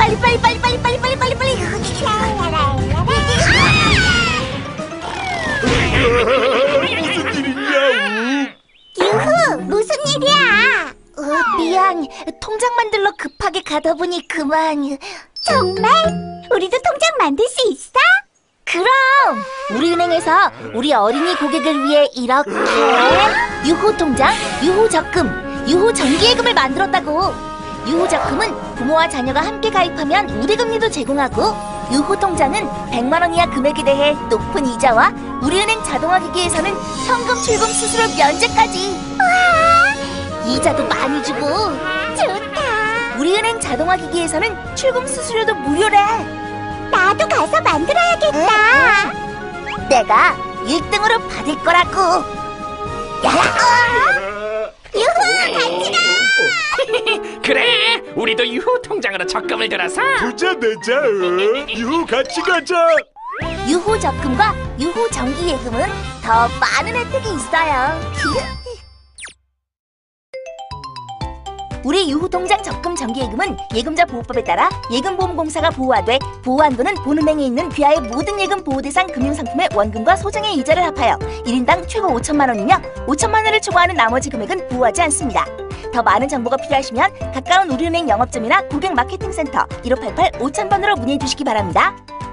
빨리. 무슨 일이냐? 유후, 무슨 일이야? 미안, 통장 만들러 급하게 가다 보니 그만. 정말? 우리도 통장 만들 수 있어? 그럼! 우리 은행에서 우리 어린이 고객을 위해 이렇게 유호 통장, 유호 적금, 유호 정기예금을 만들었다고. 유호 적금은 부모와 자녀가 함께 가입하면 우대금리도 제공하고, 유호 통장은 100만 원 이하 금액에 대해 높은 이자와 우리은행 자동화기기에서는 현금 출금 수수료 면제까지. 와! 이자도 많이 주고. 좋다. 우리은행 자동화기기에서는 출금 수수료도 무료래. 나도 가서 만들어야겠다. 내가 1등으로 받을 거라고. 유후, 같이 가! 그래, 우리도 유호 통장으로 적금을 들어서 부자 되자. 유후 같이 가자. 유호 적금과 유호 정기예금은 더 많은 혜택이 있어요. 우리 유호 통장 적금 정기예금은 예금자 보호법에 따라 예금보험공사가 보호하되, 보호한도는 본은행에 있는 귀하의 모든 예금 보호 대상 금융상품의 원금과 소정의 이자를 합하여 1인당 최고 5천만 원이며 5천만 원을 초과하는 나머지 금액은 보호하지 않습니다. 더 많은 정보가 필요하시면 가까운 우리은행 영업점이나 고객 마케팅센터 1588-5000번으로 문의해 주시기 바랍니다.